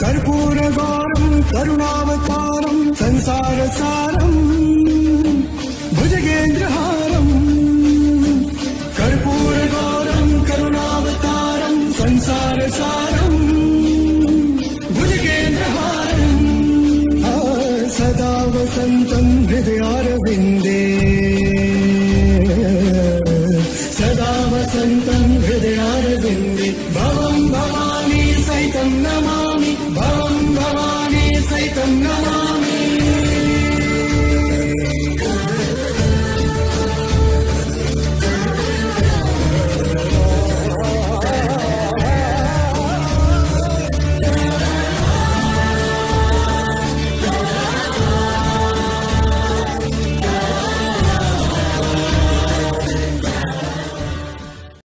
कर्पूरगौरं करुणावतारं संसारसारं भुजगेन्द्रहारम् कर्पूरगौरं करुणावतारं संसारसारं भुजगेन्द्रहारम् सदा वसन्त